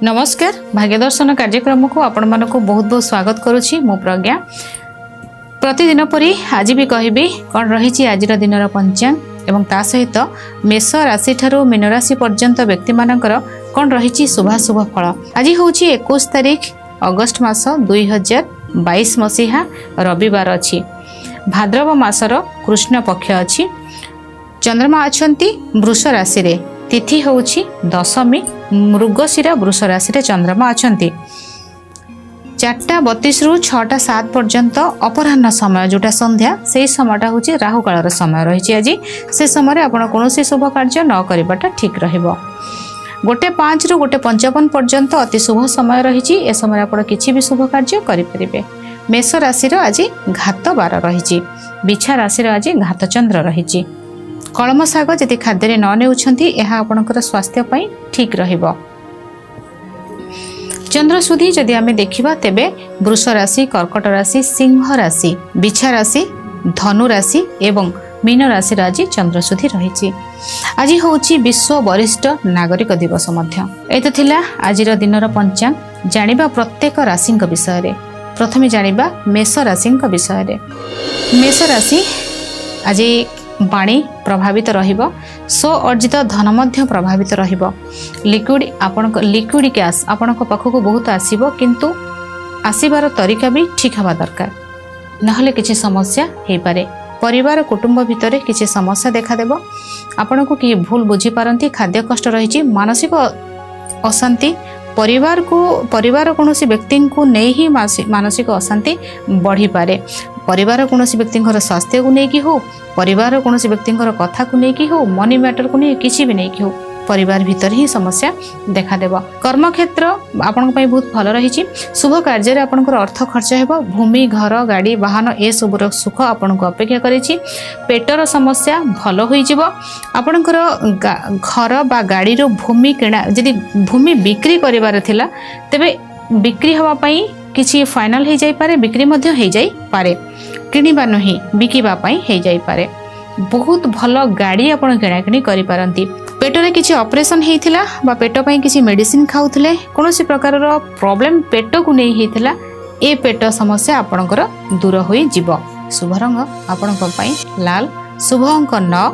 नमस्कार भाग्य दर्शन कार्यक्रम को आपण मन को बहुत बहुत स्वागत करुछि मु प्रज्ञा। प्रतिदिन परी आज भी कहबी कौन रही आज दिन पंचांग एवं ता सहित मेष राशि ठारू मीन राशि पर्यंत व्यक्ति मानकर कौन रही शुभाशुभ फल। आज हूँ 21 तारीख अगस्ट मास 2022 मसीहा रविवार अच्छी भाद्रव मासर कृष्ण पक्ष अच्छी चंद्रमा अछंती वृष राशि रे तिथि होउछि दशमी मृगशिरा वृष राशि रे चंद्रमा अछंती 4:32 रु 6:07 पर्यंत अपराह्न समय जोटा संध्या से समयटा होछि राहु कालर समय रही। आज से समय आपण कोनोसी शुभ कार्य न करिबाटा ठीक रहइबो। 1:05 रु 1:55 पर्यंत अति शुभ समय रही। ए समय आपण किछि भी शुभ कार्य करि परिबे। मेष राशि रो आज घात बार रही। बिछा राशि रो आज घात चंद्र रही। कलम शाग जदि खाद्य न नेउछंती एहा आपणकर स्वास्थ्य पई ठीक रहइबो। चंद्र सुधी जदि आमे देखिबा तेबे वृष राशि कर्कट राशि सिंह राशि बिछा राशि धनु राशि एवं मीन राशि राजी चंद्र सुधी रही। आज होउछि विश्व वरिष्ठ नागरिक दिवस मध्य। एत थिला आजिर दिनर पंचांग जानिबा प्रत्येक राशि विषय रे। प्रथमे जानिबा मेष राशि विषय रे। मेष राशि आज बाणी प्रभावित रहिबो। सो अर्जित धन मध्य प्रभावित रहिबो। लिक्विड गैस आपणक पाखक बहुत आसीबो किंतु आसीबार तरीका भी ठीक हवा दरकार नहले किछि समस्या हे पारे। परिवार कुटुंब भितरे किछि समस्या देखा देबो। आपणको कि भूल बुझी पारंती खाद्य कष्ट रही। मानसिक अशांति परिवार कोनोसी व्यक्ति को नहीं ही मानसिक अशांति बढ़ी पारे। परिवार कोनोसी व्यक्ति स्वास्थ्य को लेकिन हो परिवार कोनोसी व्यक्ति कथा को लेकिन हो मनी मैटर को नहीं किसी भी नहीं हो परिवार भीतर ही समस्या देखा देबो। कर्म क्षेत्र आपन पई बहुत भल रही। शुभ कार्य रे आपनकर अर्थ खर्च हेबो। भूमि घर गाड़ी वाहन ए सबुर सुख आपन को अपेक्षा करिछि। पेटर समस्या भल होई जिवो। आपनकर घर बा गाड़ी रो भूमि किणा जदि भूमि बिक्री करिवार थिला तबे बिक्री हवा पई किछि फाइनल हे जाई पारे। बिक्री मध्य हे जाई पारे। किनिबा नहीं बिकिबा पई हे जाई पारे। बहुत भल गाड़ी आपन किणा किणी करि पारंती। पेटरे किछि ऑपरेशन हेइथिला बा पेट पई किछि मेडिसिन खाउथले कोनोसी प्रकार रो प्रॉब्लम पेट को नै हेइथिला ए पेट समस्या आपनकर दूर होई जिवो। शुभ रंग आपनक पई लाल। शुभ अंक 9।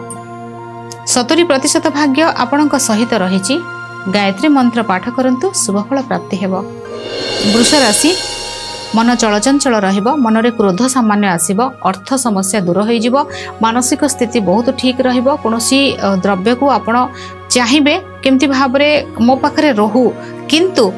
70% भाग्य आपनक सहित रहिछि। गायत्री मंत्र पाठ करंतु शुभ फल प्राप्ति हेबो। वृष राशि मन चलचंचल रहिबो। मनरे क्रोध सामान्य आसीबो। अर्थ समस्या दूर होई जिवो। मानसिक स्थिति बहुत ठीक रहिबो। कोनोसी द्रव्य को आपण चाहिबे केमति भाबरे मो पाखरे रहू किंतु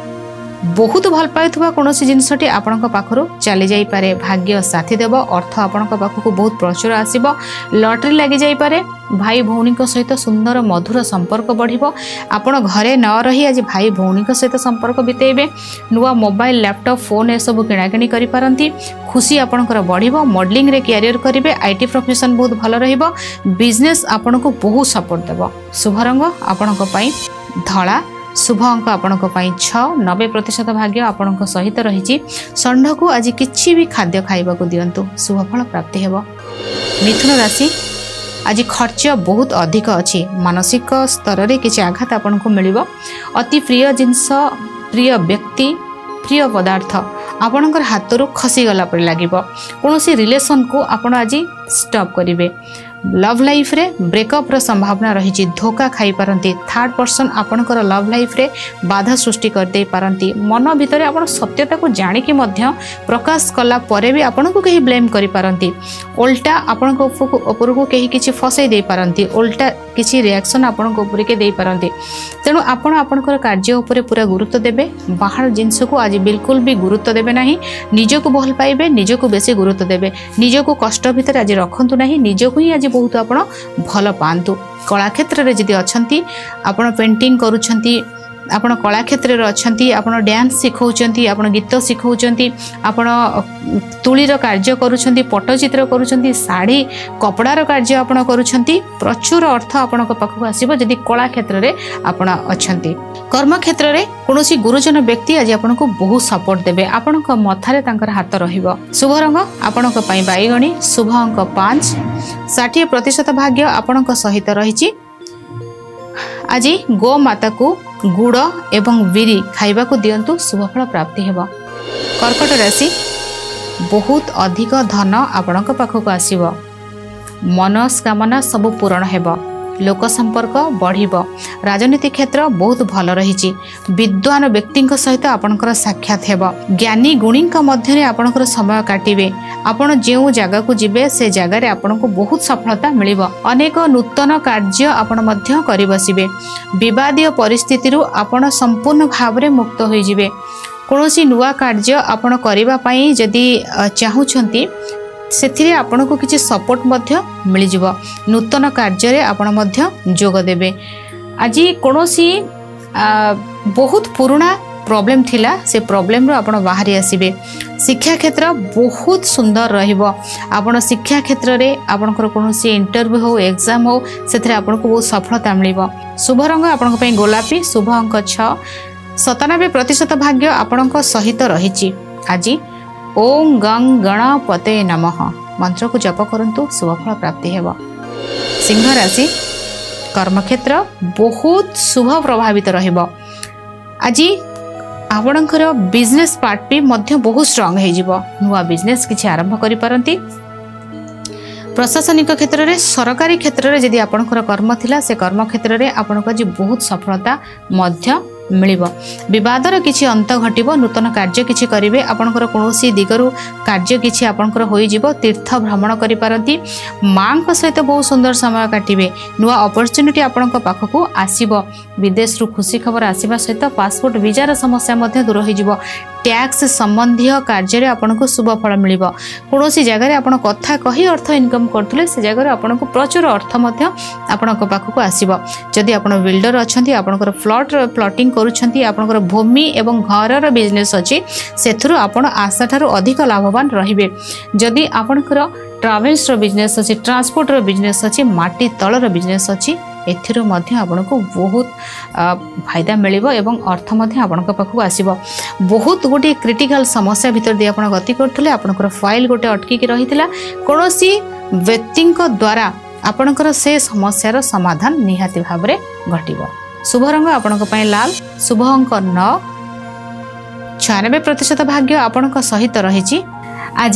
बहुत भल पाइथुवा कोनोसी जिनसटी आपणक पाखरु चली जाई पारे। भाग्य साथी देबो। अर्थ आपणक पाखकु बहुत प्रचुर आसीबो। लॉटरी लागि जाई पारे। भाई भौणी सहित सुंदर मधुर संपर्क बढ़िबो। आपण घरे न रही आज भाई भौणी सहित संपर्क बितेबे। नुआ मोबाइल लैपटॉप फोन ए सब किणाकिणी करि पारंती। खुशी आपणकर बढ़िबो। मॉडलिंग रे कैरियर करिवे। आईटी प्रोफेशन बहुत भल रहिबो। बिजनेस आपणको बहुत सपोर्ट देबो। शुभ रंग आपणक पई धळा। शुभ अंक आपणक पई 6। 90% भाग्य आपणक सहित रही। षंढ को आज किछि भी खाद्य खाइबा को दियंतु शुभ फल प्राप्ति हेबो। मिथुन राशि आज खर्च बहुत अधिक अच्छी। मानसिक स्तर रे किछि आघात आपणको मिलिबो। अति प्रिय जिंस प्रिय व्यक्ति प्रिय पदार्थ आपणकर हाथरू खसी गला पर लागिबो। कोनोसी रिलेशन को आपण आज स्टॉप करिवे। लव लाइफ रे ब्रेकअप रो संभावना रही। धोखा खाई पारंती। थर्ड पर्सन आपणकर लव लाइफ रे बाधा सृष्टि कर दे पारंती। मन भितर आपण सत्यता को जानि कि मध्य प्रकाश कला परे भी आपण को कहीं ब्लेम करि पारंती। उल्टा आपण को ऊपर को कहीं किछि फसै दे पारंती। उल्टा किछि रिएक्शन आपण को ऊपर के दे पारंती। तेणु आपण आपणकर कार्य ऊपर पूरा गुरुत्व देबे। बाहर जिंस को आज बिल्कुल भी गुरुत्व देबे नाही। निजको भल पाइबे। निजको बेसी गुरुत्व देबे। निजको कष्ट भितर आज रखंतु नाही। निजको ही आज बहुत आपण भल पांतु। कला क्षेत्र रे जदि अछंती आपण पेंटिंग करूछंती आपण कला क्षेत्र रे अछंती आपण डांस सिखौछंती आपण गीत सिखौछंती आपण तुलीर कार्य करूछंती पट्टचित्र करूछंती साड़ी कपड़ार कार्य आपण करूछंती प्रचुर अर्थ आपणक पाखक आसीबो जदि कला क्षेत्र रे आपण अछंती। कर्म क्षेत्र रे कोनोसी गुरुजन व्यक्ति आज आपनको बहुत सपोर्ट देबे। आपणक मथारे तांकर हाथ रहिबो। शुभ रंग आपणक पई बाईगणी। शुभ अंक 5। 60% भाग्य आपणक सहित रहिछि। आज गो माता को गुड़ एवं बिरी खाइबा को दियंतु शुभफल प्राप्ति हेबो। कर्कट राशि बहुत अधिक धन आपणक पाखक आसीबो। मनस्कामना सब पूरण हेबो। लोक संपर्क बढ़िबो। राजनीति क्षेत्र बहुत भल रही। विद्वान व्यक्ति सहित आपणकर साक्षात हेबो। ज्ञानी गुणी मध्य आपणकर समय काटिबे। आपण जो जगह को जिबे से जगार आपनको बहुत सफलता मिलिबो। अनेक नूतन कार्य आपण मध्य करि बसिबे। विवादीय परिस्थिति आपण संपूर्ण भाव में मुक्त हो जिबे। कोनोसी नुआ कार्य आपण करिबा पई जदि चाहुछंती से आपण को किसी सपोर्ट मिल जाव। नूतन कार्य आपण जोग देबे। आज कोनोसी बहुत पुराना प्रॉब्लम थिला से प्रॉब्लम रो आपण बाहरी आसीबे। शिक्षा क्षेत्र बहुत सुंदर रहिबो। आपण शिक्षा क्षेत्र रे आपणकर कोनोसी इंटरव्यू हो एग्जाम हो सेथरे आपण को बहुत सफलता मिलिबो। शुभ रंग आपण पई गोलापी। शुभ अंक 6। 97% भाग्य आपण सहित रहिछि। आज ओम गंग गणपते नमः मंत्र को जप करंतु शुभफल प्राप्ति हेबो। सिंह राशि कर्मक्षेत्र बहुत शुभ प्रभावित रहिबो। आज आपणकर बिजनेस पार्ट भी मध्य बहुत स्ट्रांग हो जिवो। नुआ बिजनेस किछि आरंभ करि पारंती। प्रशासनिक क्षेत्र में सरकारी क्षेत्र में जदि आपणकर कर्म थिला से कर्म क्षेत्र में आपणको आज बहुत सफलता मध्य मिलिबो। विवादर किछि अंत घटिबो। नूतन कार्य किछि करिवे। आपणकर कोनोसी दिगरु कार्य किछि आपणकर होई जिवो। तीर्थ भ्रमण करि पारंती। मां को सहित बहुत सुंदर समय काटिबे। नुआ अपॉर्चुनिटी आपणको पाखकु आसीबो। विदेश रु खुशी खबर आसीबा सहित पासपोर्ट वीजार समस्या मध्य दूर होई जिवो। टैक्स संबंधी कार्य आपको शुभ फल मिल। कौन जगह आप कथा कही अर्थ इनकम करते से जगह आपको प्रचुर अर्थ आपण पाखक आसब। जदि आप बिल्डर अच्छा आपंकर प्लॉटिंग कर भूमि एवं घर बिजनेस अच्छी से आशा ठार अधिक लाभवान रे। जदि आपंकर ट्रावेल्स बिजनेस अच्छी ट्रांसपोर्ट बिजनेस अच्छी माटी तलर बिजनेस अच्छी एथिरो मध्य आपको बहुत फायदा मिलिबो एवं अर्थ मध्य आपनका पाखु आसीबो। बहुत गोटे क्रिटिकल समस्या भितर दे आपण गति करथले। आपनकर फाइल गोटे अटकी के रहितला। कोनोसी व्यक्तिक द्वारा आपनकर से समस्यार समाधान निहाती भाव में घटिबो। शुभ रंग आपनका पय लाल। शुभ अंक 9। 96% भाग्य आपनका सहित रहिछि। आज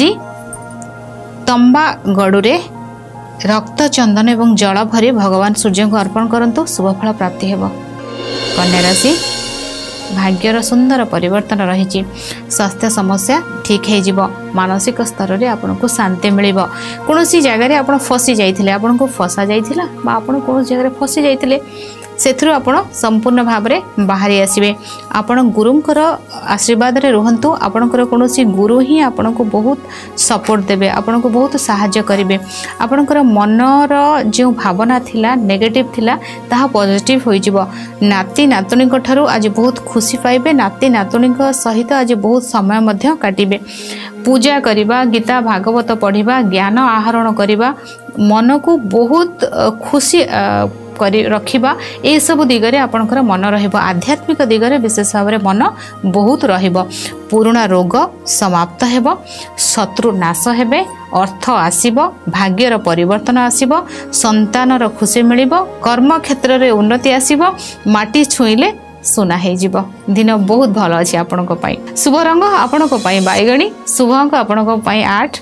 तंबा गडुरे रक्त चंदन एवं जल भरी भगवान सूर्य को अर्पण करंतु शुभफल प्राप्ति हेबो। कन्या राशि भाग्यर सुंदर परिवर्तन रही। स्वास्थ्य समस्या ठीक है जीवो। मानसिक स्तर रे आपनको शांति मिलिबो। कोनोसी जगह रे आपण फसी जाइथिले आपनको फसा जाइथिला बा आपण कोन जगह रे फसी जाइथिले सेथुर आपण संपूर्ण भाव में बाहरी आसीबे। आपण गुरुंकर आशीर्वाद रे रहंतु। आपणकर कोनोसी गुरु ही आपनको बहुत सपोर्ट देबे। आपनको बहुत सहायता करिवे। आपणकर मनर जो भावना थिला नेगेटिव थिला ताहा पॉजिटिव होई जिवो। नाती नातुनी ठारू आज बहुत खुशी पाइबे। नाती नातुनी सहित आज बहुत समय मध्य काटिबे। पूजा करिबा गीता भागवत पढ़िबा ज्ञान आहरण करिबा मन को बहुत खुशी करी रखिबा ए सब दिगरे आपनकर मन रहिबो। आध्यात्मिक दिगरे विशेष भाव में मन बहुत रहिबो। पुराना रोग समाप्त हेबो। शत्रु नाश हेबे। अर्थ आसीबो। भाग्यर परिवर्तन आसीबो। संतानर खुशी मिलिबो। कर्म क्षेत्र रे उन्नति आसीबो। माटी छुईले सुना है जीव। दिन बहुत भल अच्छी आपण शुभ रंग आपण बैगणी। शुभ अंक आपण 8।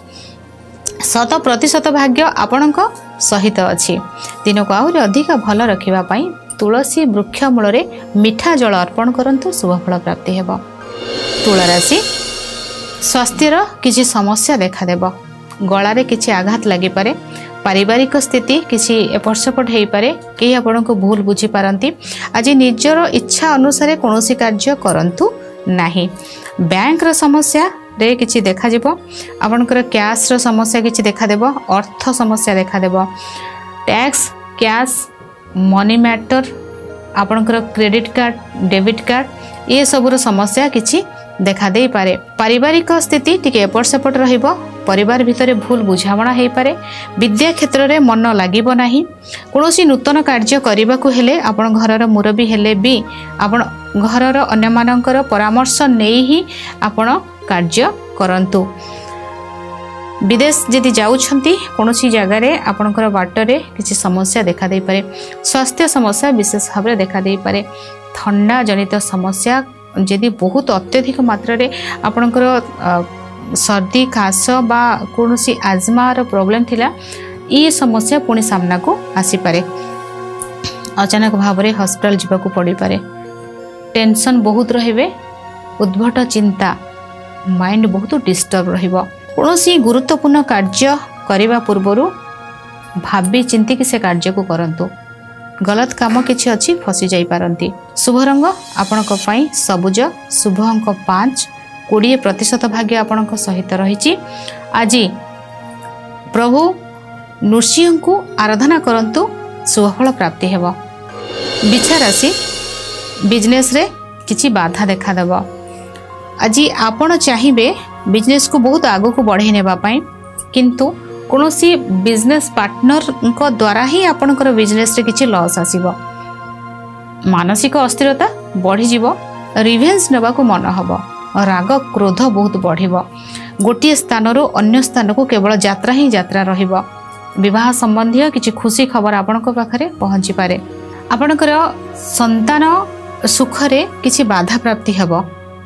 100% भाग्य आपण सहित अच्छी। दिन को आहरी अधिक भल रखापी तुलसी वृक्ष मूल मीठा जल अर्पण करंतु शुभफल प्राप्ति हेबो। तुला राशि स्वास्थ्यर किसी समस्या देखादेव। गलारे किसी आघात लगी पारे। पारिवारिक स्थिति किसी एपट सेपट हो पारे। कहीं आपण को भूल बुझी पारती। आज निजर इच्छा अनुसार कौन कार्य करंतु नाही। बैंक रो समस्या रे किछि देखा जिवो। आपनकर कैश रो समस्या किछि देखा देबो। अर्थ समस्या देखा देबो। टैक्स कैश मनी मैटर आपनकर क्रेडिट कार्ड डेबिट कार्ड ये सबुर समस्या किछि देखा दे पारे। पारिवारिक स्थिति टिके एपट सेपट रहिबो। परिवार भितर भूल बुझावणा हो पारे। विद्या क्षेत्र में मन लागिबो नाही। कोनोसी नूतन कार्य करने को हेले आपण घरर मुरबी हेले भी आपण घरर अन्य मानकर परामर्श नहीं ही आपण कार्य करंतु। विदेश यदि जाउछंती कोनोसी जगह रे आपणकर बाटरे किसी समस्या देखा दे पारे। स्वास्थ्य समस्या विशेष भाव में देखा दे पारे। थंडा जनित समस्या यदि बहुत अत्यधिक मात्रा रे आपणकर सर्दी खास बा कौन सी आजमार प्रोब्लेम थिला ये समस्या पुणी सामना को आसी पारे। अचानक भाव में हॉस्पिटल जीवाक पड़ी पारे। टेंशन बहुत रहिबे, उद्भट चिंता, माइंड बहुत डिस्टर्ब रहिबो। कौनसी गुरुत्वपूर्ण कार्य करने पूर्व भावी चिंती कि से कार्य को करंतु। गलत काम किछि अछि फसी जाई पारंती। शुभ रंग आपणक पई सबुज, शुभ अंक 5, 20% भाग्य आपणक सहित रहिछि। आज प्रभु नृसिंह को आराधना करंतु, शुभफल प्राप्ति हेबो। बिछा राशि बिजनेस रे किछि बाधा देखा देबो। आज आपण चाहिए बिजनेस को बहुत आगो को बढ़े नेबा पई, किंतु कौनसी बिजनेस पार्टनर को द्वारा ही आपणकर बिजनेस रे किछि लॉस आसीबो। मानसिक अस्थिरता बढ़ी जीवो, रिवेंज नेबा को मन हबो, राग क्रोध बहुत बढ़िबो। गोटिए स्थान रो अन्य स्थान को केवल यात्रा ही यात्रा रहिबो। विवाह संबंधी किछि खुशी खबर आपणक पाखरे पहुंची पारे। आपणकर संतान सुख रे किछि बाधा प्राप्ति हेबो।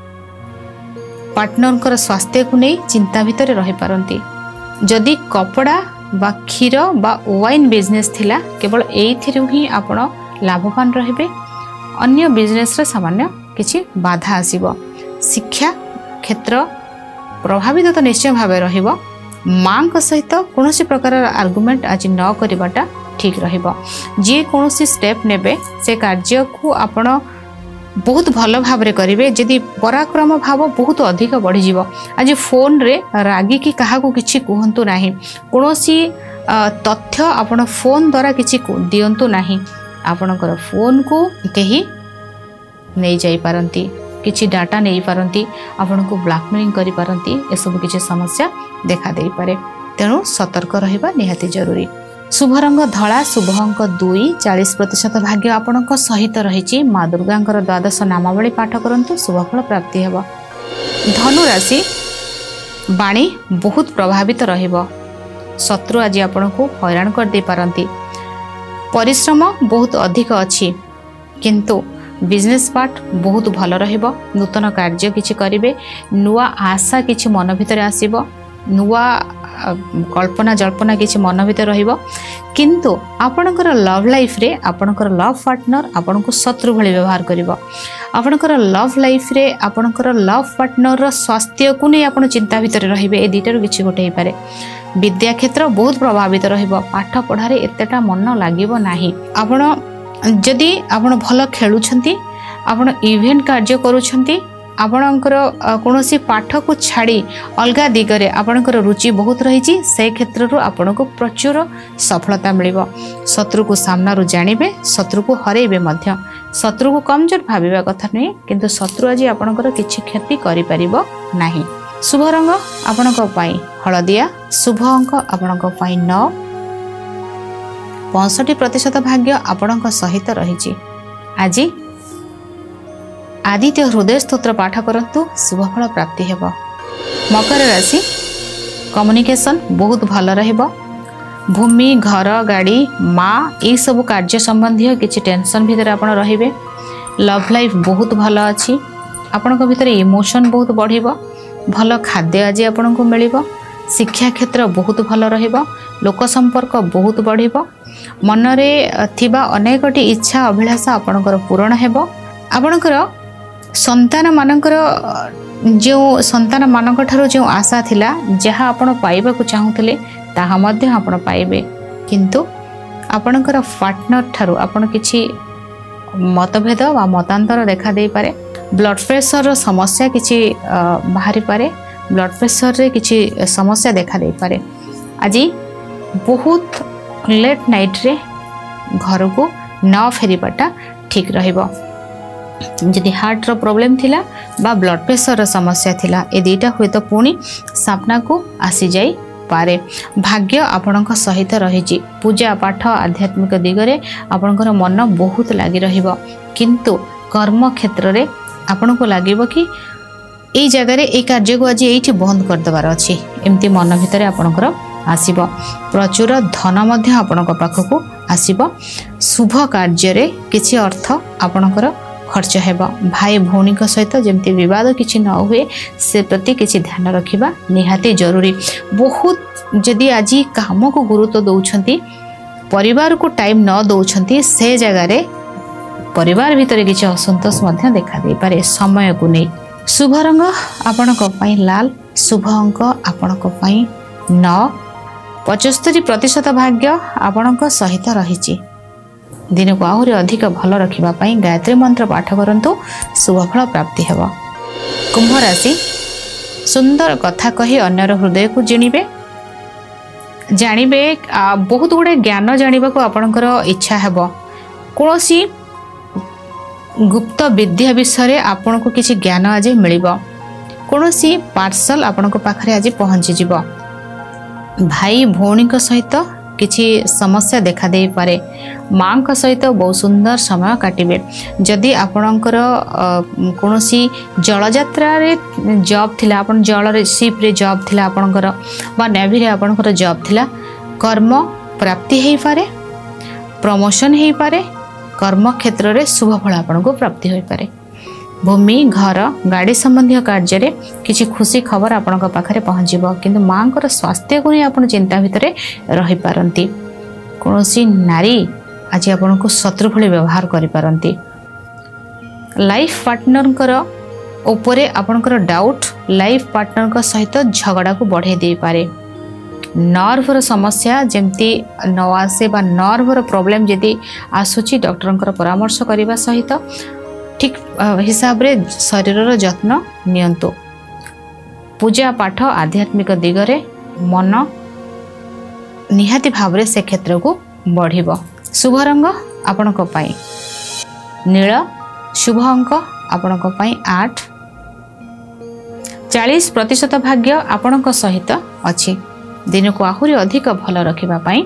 पार्टनर स्वास्थ्य को नहीं चिंता भितर रही पारंती। जदि कपड़ा बा क्षीर बा वाइन बिजनेस थिला केवल एइथिरु ही आपण लाभवान रहिबे। अन्य बिजनेस रे सामान्य किछि बाधा आसीबो। शिक्षा क्षेत्र प्रभावित तो निश्चय भावे रहिबो। मां को सहित कोनोसी प्रकार आर्गुमेंट आज न करिबाटा ठीक रहिबो। जे कोनोसी स्टेप नेबे से कार्य को आपण बहुत भल भाव में करेंगे। जदि पराक्रम भाव बहुत अधिक बढ़ी जीव। आज फोन रे रागी कि क्या किसी कहतु ना, कौन तथ्य आपण फोन द्वारा किसी दिंतु ना। आपणकर फोन को कहीं नहीं जाई पारंती, किसी डाटा नहीं पारंती, आपण को ब्लैकमेलिंग करि पारंती। ए सब किसी समस्या देखा दे पारे, तेणु सतर्क रहिबा निहाती जरूरी। शुभ रंग धला, शुभ अंक 2, 40% भाग्य आपणक सहित रही। माँ दुर्गा द्वादश नामावली पाठ करंतु, शुभफल प्राप्ति हेबो। धनु राशि बाणी बहुत प्रभावित रहिबो। शत्रु आज आपण को हैरान कर दे पारंती। परिश्रम बहुत अधिक अछि, किंतु बिजनेस पार्ट बहुत भल रहिबो। नूतन कार्य किछि करिवे, नुआ आशा किछि मन भितर आसीबो, नुआ कल्पना जल्पना किछि मन भितर रहिबो। किंतु आपणकर लव लाइफ रे आपणकर लव पार्टनर आपण को शत्रु भली व्यवहार करिवो। आपणकर लव लाइफ रे आपणकर लव पार्टनर रो स्वास्थ्य को नै आपण चिंता भितर रहिबे। ए दुइटार किछि गोटे हे पारे। विद्या क्षेत्र बहुत प्रभावित रहिबो। पाठ पढ़ारे एतेटा मन लागिबो नाही। आपण जदि आपण भल खेलुछंती, आपण इवेंट कार्य करूछंती, आपणकर कौनसी पाठ को छाड़ी अलगा दिगरे आपणकर रुचि बहुत रही, से क्षेत्र आपण को प्रचुर सफलता मिलिबो। शत्रु को सामना जानिबे, शत्रु को हरेबे मध्य। शत्रु को कमजोर भाविबा कथा नहीं, किंतु शत्रु आज आपणकर किछि क्षति करि परिबो नाही। शुभ रंग आपणक पई हळदिया, शुभ अंक आपणक पई 9, 65% भाग्य आपणक सहित रही। आज आदित्य हृदय स्तोत्र पाठ करंतु, शुभफल प्राप्ति हेबो। मकर राशि कम्युनिकेशन बहुत भल रहिबो। भूमि घर गाड़ी माँ ये सब कार्य संबंधी किसी टेंशन भितर आपण रहिबे। लव लाइफ बहुत भल अच्छी। आपणक भितर इमोशन बहुत बढ़िबो। भल खाद्य आज आपण को मिलिबो। शिक्षा क्षेत्र बहुत भल रहिबो। लोक संपर्क बहुत बढ़िबो। मनरे थिबा अनेकटी इच्छा अभिलाषा आपणकर पूर्ण हेबो। आपणकर संतान मानकर जो संतान मानक ठारो जो आशा थिला, जहाँ आपण पाइबा को चाहूले ताहा मध्य आपण पाइबे। किंतु आपणकर पार्टनर ठारो आपण किछि मतभेद वा मतांतर देखा दे पारे। ब्लड प्रेशर रो समस्या किछि बाहरी पारे। ब्लड प्रेशर रे किछि समस्या देखा दे पारे। आज बहुत लेट नाइट रे घर को न फेरिबाटा ठीक रहिबो। जदि हार्ट रो प्रॉब्लम थिला बा ब्लड प्रेशर रो समस्या थिला, ए दुईटा हुए तो पुणी सामना को आसी जाई पारे। भाग्य आपणक सहित रही। पूजा पाठ आध्यात्मिक दिगरे आपणकर मन बहुत लगी रहिबो। किंतु कर्म क्षेत्र रे आपनको लागिबो कि एई जगह ए कार्य को आज एठी बंद कर देबार अछि, एमती मन भितर आपणकर आसीबो। प्रचुर धन मध्य आपणक पाखकु आसीबो। शुभ कार्य रे किछि अर्थ आपणकर खर्च हेब। भाई भौणी सहित जमती विवाद किसी न हुए से प्रति किसी ध्यान रखा निहाती जरूरी। बहुत जदि आज काम को गुरुत्व दौरान परिवार को टाइम न दौरान से जगार परिवार भितर किसी असंतोष देखा दे पारे समय को नहीं। शुभ रंग आपण लाल, शुभ अंक आपण 9, 75% भाग्य आपण सहित रही। दिन को आहरी अधिक भल रखापी गायत्री मंत्र पाठ करंतु शुभफल प्राप्ति हेब। कुंभ राशि सुंदर कथा कही अन्यर हृदय को जिणिबे जानवे बहुत गुड़े ज्ञान जाना को आपणकर इच्छा हेब। कौनसी गुप्त विद्या विषय आपण को किसी ज्ञान आज मिल कौनसी पार्सल आपण पाखरे आज पहुँची जीव। भाई भौणी सहित किसी समस्या देखा दे पारे। माँ का सहित बहुत सुंदर समय काटिबे। जदि आपणकर कौनसी जलयात्रा जॉब थिला आपण जल रे शिप रे जॉब थिला आपणकर बा नेवी रे आपणकर जॉब थिला कर्म प्राप्ति हेई पारे, प्रमोशन हेई पारे, कर्म क्षेत्र रे शुभ फल आपण को प्राप्ति होई पारे। भूमि घर गाड़ी संबंधी कार्य रे किसी खुशी खबर आपण पाखरे पहुँचब किंतु माँ को स्वास्थ्य को नहीं आप चिंता भितर रही पारती। कौनसी नारी आज आपण को शत्रु भली व्यवहार करि पारती। लाइफ पार्टनर उपरे आपणकर डाउट लाइफ पार्टनर सहित झगड़ा को बढ़े दे पारे। नर्वर समस्या जमती न आसे बा नर्वर प्रॉब्लम जदि आसुची डॉक्टर परामर्श करने सहित ठीक हिसाब रे शरीर जत्न नियंतु। पूजा पाठ आध्यात्मिक दिगरे मन निहाती भाव से क्षेत्र को बढ़िबो। शुभ रंग आपण नील, शुभ अंक आपण 8, 40% भाग्य आपण सहित अछि। दिन को आहुरी अधिक भल रखापी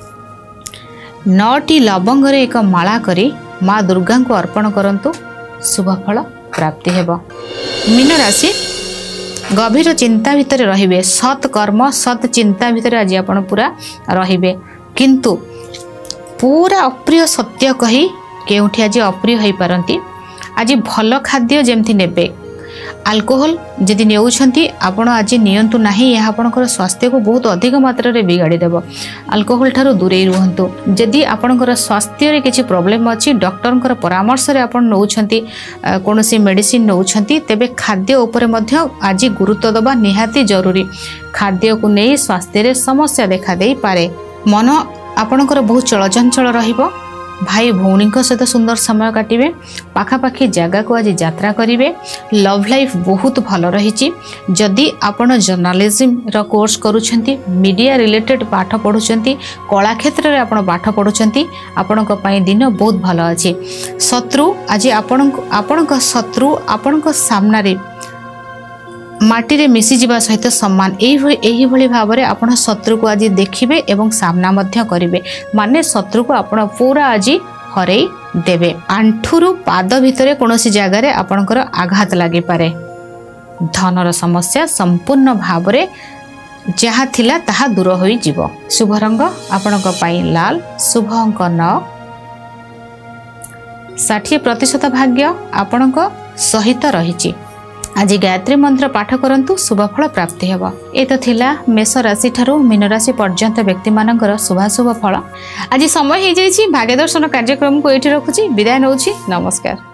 9टी लवंग रे एक माला करी माँ दुर्गा को अर्पण करंतु शुभ फल प्राप्ति हेब। मीन राशि गभीर चिंता भितर रहिबे। सत कर्म सत चिंता भितर आज आपण पूरा रहिबे किंतु पूरा अप्रिय सत्य कही केउठी आज अप्रिय होई पारंती। आज भल खाद्य जेमती नेबे। अल्कोहल जदि नेउछंती आपण आज नियंतु नाही, यह आपणकर स्वास्थ्य को बहुत अधिक मात्रा रे बिगाड़ी देबो। अल्कोहल ठारू दूरे रुहंतु। जदि आपणकर स्वास्थ्य रे किछि प्रॉब्लम अछि डॉक्टरकर परामर्श रे आपण नउछंती कोनोसी मेडिसिन नउछंती तेबे खाद्य ऊपर मध्य आज गुरुत्व दबा निहाती जरूरी। खाद्य को नहीं स्वास्थ्य रे समस्या देखा दे पारे। मन आपणकर बहुत चलचंचल रहिबो। भाई भौणी सहित सुंदर समय काटिबे। पाखापाखी जगह को आज यात्रा करेंगे। लव लाइफ बहुत भल रही। जदि आपण जर्नालिज्म रो कोर्स करूछंती, मीडिया रिलेटेड पाठ पढ़ुछंती, कला क्षेत्र रे आपण पाठ पढ़ुछंती, आपणक पई दिन बहुत भल अछि। शत्रु आज आपणक शत्रु आपणक सामना रे माटी रे मिसी जीवा सहित सम्मान एही भली भाव रे आपण शत्रु को आज देखिबे एवं सामना मध्य करिवे। माने शत्रु को आपण पूरा आज हरई देबे। आंठुरु पाद भितरे कोनोसी जगह रे आपणकर आघात लागि पारे। धनर समस्या संपूर्ण भाव रे जहा थिला ताहा दूर होई जीवो। शुभ रंग आपणक पई लाल, शुभ अंक 9, 60% भाग्य आपणक सहित रहिछि। आज गायत्री मंत्र पाठ करंतु शुभफल प्राप्ति हेब। ए तो थिला मेष राशि ठारू मीन राशि पर्यंत व्यक्ति मानकर शुभाशुभ फल। आज समय हो जाइछि। भाग्य दर्शन कार्यक्रम को एठी रखुछि। विदाय नउछि। नमस्कार।